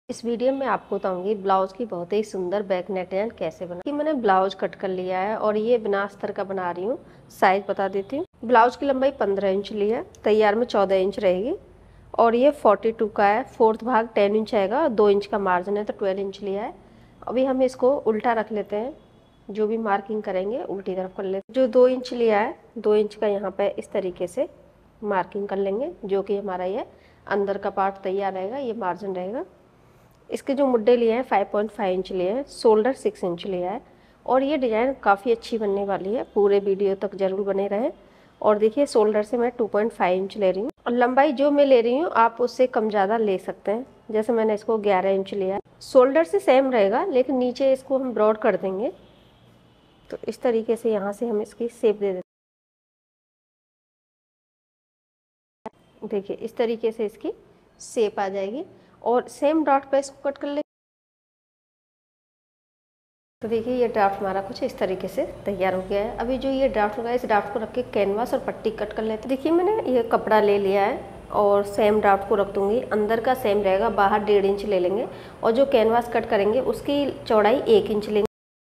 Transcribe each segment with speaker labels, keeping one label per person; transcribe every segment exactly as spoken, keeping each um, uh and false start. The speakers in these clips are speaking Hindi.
Speaker 1: इस वीडियो में आपको बताऊंगी ब्लाउज की बहुत ही सुंदर बैक नेक डिजाइन कैसे बना कि मैंने ब्लाउज कट कर लिया है और ये बिना अस्तर का बना रही हूँ। साइज बता देती हूँ। ब्लाउज की लंबाई पंद्रह इंच ली है, तैयार में चौदह इंच रहेगी और ये बयालीस का है। फोर्थ भाग दस इंच आएगा, दो इंच का मार्जिन है तो बारह इंच लिया है। अभी हम इसको उल्टा रख लेते हैं, जो भी मार्किंग करेंगे उल्टी तरफ कर लेते हैं। जो दो इंच लिया है, दो इंच का यहाँ पे इस तरीके से मार्किंग कर लेंगे, जो कि हमारा ये अंदर का पार्ट तैयार रहेगा, ये मार्जिन रहेगा। इसके जो मुड्डे लिए हैं पाँच पॉइंट पाँच इंच लिए हैं, शोल्डर छह इंच लिया है और ये डिज़ाइन काफ़ी अच्छी बनने वाली है। पूरे वीडियो तक जरूर बने रहें। और देखिए शोल्डर से मैं दो पॉइंट पाँच इंच ले रही हूँ और लंबाई जो मैं ले रही हूँ आप उससे कम ज़्यादा ले सकते हैं। जैसे मैंने इसको ग्यारह इंच लिया है। शोल्डर से सेम रहेगा लेकिन नीचे इसको हम ब्रॉड कर देंगे, तो इस तरीके से यहाँ से हम इसकी शेप दे देते हैं। देखिए इस तरीके से इसकी शेप आ जाएगी और सेम डॉट पे इसको कट कर ले। तो देखिए ये ड्राफ्ट हमारा कुछ इस तरीके से तैयार हो गया है। अभी जो ये ड्राफ्ट होगा इस ड्राफ्ट को रख के कैनवास और पट्टी कट कर लेते हैं। देखिए मैंने ये कपड़ा ले लिया है और सेम ड्राफ्ट को रख दूंगी। अंदर का सेम रहेगा, बाहर डेढ़ इंच ले लेंगे और जो कैनवास कट करेंगे उसकी चौड़ाई एक इंच लेंगे।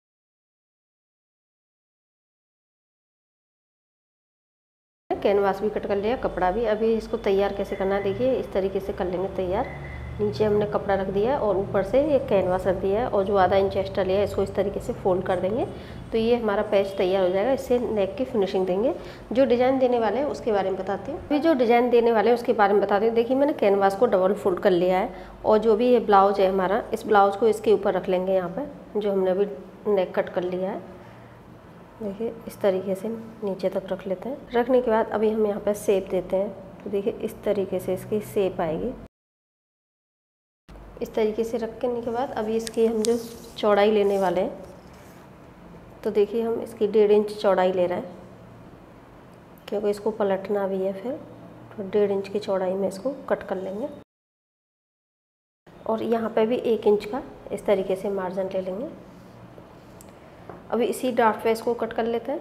Speaker 1: कैनवास भी कट कर लिया, कपड़ा भी। अभी इसको तैयार कैसे करना है देखिए, इस तरीके से कर लेंगे तैयार। नीचे हमने कपड़ा रख दिया है और ऊपर से ये कैनवास रख दिया है और जो आधा इंच एक्स्ट्रा लिया है इसको इस तरीके से फोल्ड कर देंगे, तो ये हमारा पैच तैयार हो जाएगा। इससे नेक की फिनिशिंग देंगे। जो डिज़ाइन देने वाले हैं उसके बारे में बताती हूँ। अभी जो डिज़ाइन देने वाले हैं उसके बारे में बताती हूँ। देखिए मैंने कैनवास को डबल फोल्ड कर लिया है और जो भी ये ब्लाउज है हमारा, इस ब्लाउज को इसके ऊपर रख लेंगे। यहाँ पर जो हमने अभी नेक कट कर लिया है देखिए इस तरीके से नीचे तक रख लेते हैं। रखने के बाद अभी हम यहाँ पर शेप देते हैं, तो देखिए इस तरीके से इसकी शेप आएगी। इस तरीके से रखने के बाद अभी इसकी हम जो चौड़ाई लेने वाले हैं, तो देखिए हम इसकी डेढ़ इंच चौड़ाई ले रहे हैं क्योंकि इसको पलटना भी है फिर, तो डेढ़ इंच की चौड़ाई में इसको कट कर लेंगे और यहाँ पे भी एक इंच का इस तरीके से मार्जिन ले लेंगे। अभी इसी ड्राफ्ट पे इसको कट कर लेते हैं।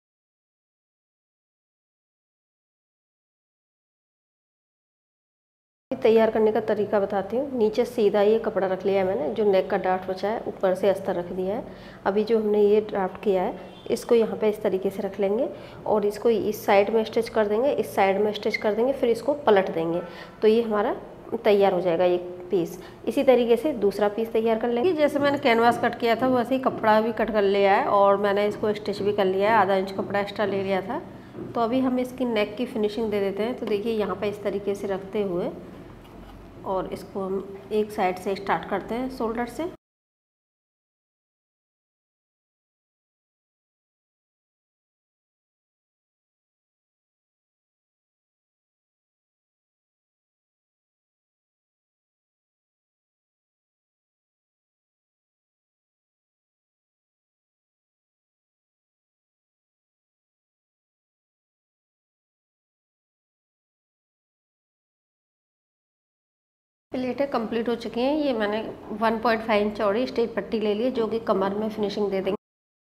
Speaker 1: तैयार करने का तरीका बताती हूँ। नीचे सीधा ये कपड़ा रख लिया है मैंने, जो नेक का ड्राफ्ट बचा है ऊपर से अस्तर रख दिया है। अभी जो हमने ये ड्राफ्ट किया है इसको यहाँ पे इस तरीके से रख लेंगे और इसको इस साइड में स्टिच कर देंगे, इस साइड में स्टिच कर देंगे, फिर इसको पलट देंगे, तो ये हमारा तैयार हो जाएगा एक पीस। इसी तरीके से दूसरा पीस तैयार कर लेंगे। जैसे मैंने कैनवास कट किया था वैसे ही कपड़ा भी कट कर लिया है और मैंने इसको स्टिच भी कर लिया है। आधा इंच कपड़ा एक्स्ट्रा ले लिया था। तो अभी हम इसकी नेक की फिनिशिंग दे देते हैं। तो देखिए यहाँ पर इस तरीके से रखते हुए और इसको हम एक साइड से स्टार्ट करते हैं, शोल्डर से। प्लेटें कंप्लीट हो चुकी हैं। ये मैंने एक पॉइंट पाँच इंच चौड़ी स्ट्रेट पट्टी ले ली है, जो कि कमर में फिनिशिंग दे देंगे।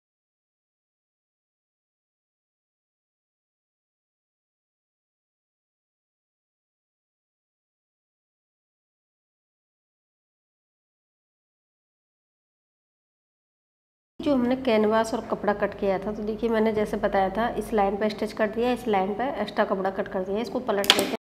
Speaker 1: जो हमने कैनवास और कपड़ा कट किया था, तो देखिए मैंने जैसे बताया था इस लाइन पर स्टिच कर दिया, इस लाइन पर एक्स्ट्रा कपड़ा कट कर दिया। इसको पलट देते हैं।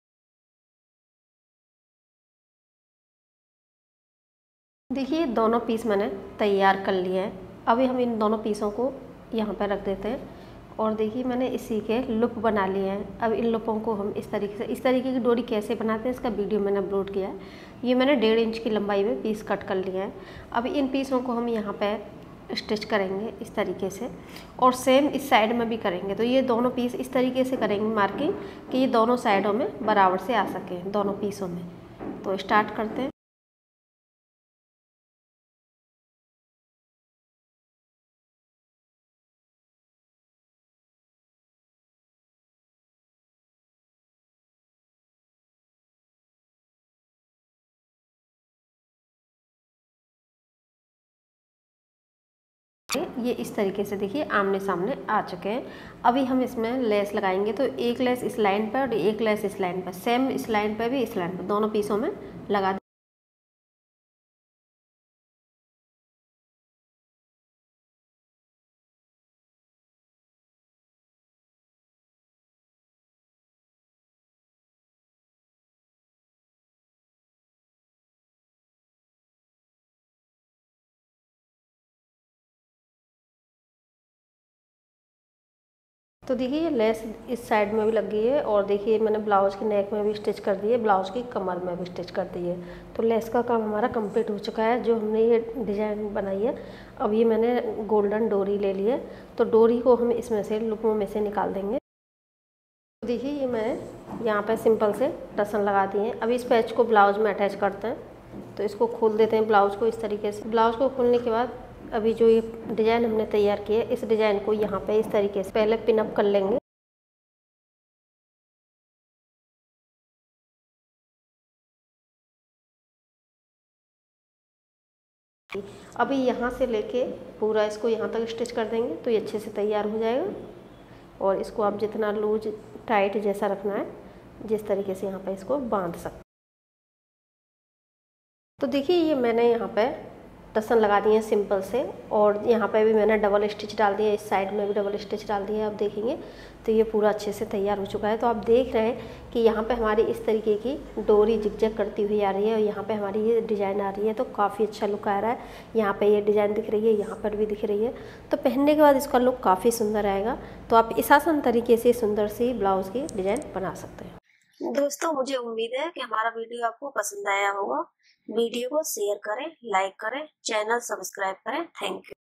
Speaker 1: देखिए दोनों पीस मैंने तैयार कर लिए हैं। अभी हम इन दोनों पीसों को यहाँ पर रख देते हैं और देखिए मैंने इसी के लुप बना लिए हैं। अब इन लुपों को हम इस तरीके से, इस तरीके की डोरी कैसे बनाते हैं इसका वीडियो मैंने अपलोड किया है। ये मैंने डेढ़ इंच की लंबाई में पीस कट कर लिया है। अब इन पीसों को हम यहाँ पर स्टिच करेंगे इस तरीके से और सेम इस साइड में भी करेंगे। तो ये दोनों पीस इस तरीके से करेंगे मार्किंग कि ये दोनों साइडों में बराबर से आ सके, दोनों पीसों में। तो स्टार्ट करते हैं। ये इस तरीके से देखिए आमने सामने आ चुके हैं। अभी हम इसमें लेस लगाएंगे, तो एक लेस इस लाइन पर और एक लेस इस लाइन पर, सेम इस लाइन पर भी इस लाइन पर, दोनों पीसों में लगा तो देखिए ये लेस इस साइड में भी लग गई है और देखिए मैंने ब्लाउज के नेक में भी स्टिच कर दी है, ब्लाउज की कमर में भी स्टिच कर दी है। तो लेस का काम हमारा कंप्लीट हो चुका है। जो हमने ये डिज़ाइन बनाई है, अब ये मैंने गोल्डन डोरी ले ली है, तो डोरी को हम इसमें से लूपों में से निकाल देंगे। तो देखिए ये मैंने यहाँ पे सिंपल से टसन लगा दिए हैं। अब इस पैच को ब्लाउज में अटैच करते हैं, तो इसको खोल देते हैं ब्लाउज को इस तरीके से। ब्लाउज को खोलने के बाद अभी जो ये डिज़ाइन हमने तैयार किया है, इस डिज़ाइन को यहाँ पे इस तरीके से पहले पिनअप कर लेंगे। अभी यहाँ से लेके पूरा इसको यहाँ तक स्टिच कर देंगे, तो ये अच्छे से तैयार हो जाएगा। और इसको आप जितना लूज टाइट जैसा रखना है, जिस तरीके से यहाँ पे इसको बांध सकते। तो देखिए ये मैंने यहाँ पे टसन लगा दिए हैं सिंपल से, और यहाँ पे भी मैंने डबल स्टिच डाल दिया है, इस साइड में भी डबल स्टिच डाल दिया है। आप देखेंगे तो ये पूरा अच्छे से तैयार हो चुका है। तो आप देख रहे हैं कि यहाँ पे हमारी इस तरीके की डोरी जिगजैग करती हुई आ रही है और यहाँ पे हमारी ये डिज़ाइन आ रही है, तो काफ़ी अच्छा लुक आ रहा है। यहाँ पे ये डिज़ाइन दिख रही है, यहाँ पर भी दिख रही है, तो पहनने के बाद इसका लुक काफ़ी सुंदर आएगा। तो आप इस आसान तरीके से सुंदर सी ब्लाउज़ की डिज़ाइन बना सकते हैं। दोस्तों मुझे उम्मीद है कि हमारा वीडियो आपको पसंद आया होगा। वीडियो को शेयर करें, लाइक करें, चैनल सब्सक्राइब करें। Thank you.